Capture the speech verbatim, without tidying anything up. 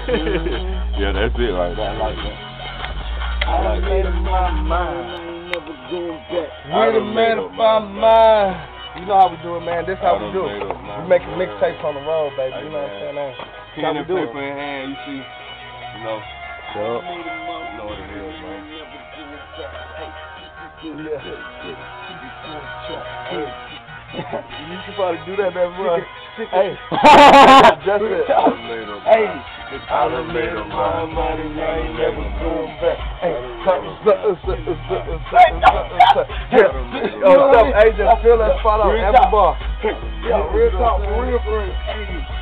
Yeah, that's it right there. I like that. I like that. Made up my mind. Never going back. We done made up my mind. You know how we do it, man. This how we do it. We We making mixtapes on the road, baby. You know what I'm saying? That's how Pen we and do paper it. in hand, you see. You know. Yup. You know what it is, man. Yeah. You should probably do that, that boy. Hey. Just it. Hey. I done made up my mind and I ain't never going back. Hey. Yeah. Yo, what's up, A J? Just fill that spot out. Every bar. Yeah, real talk, real friend. Hey.